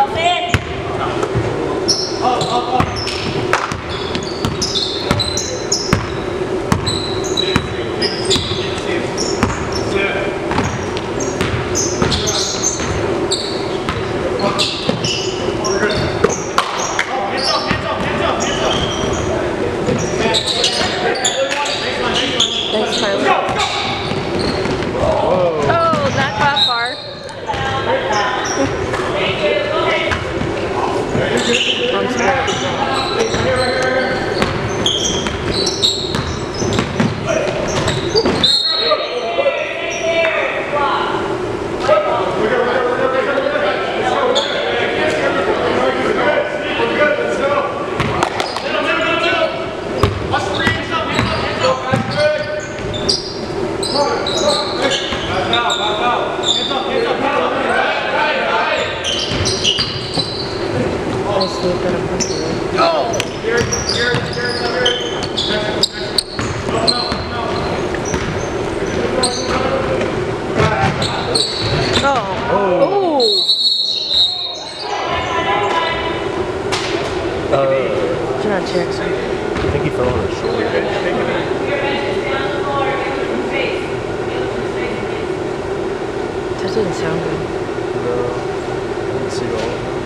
Jackson. I think he fell on his shoulder. That didn't sound good. No, I didn't see it all.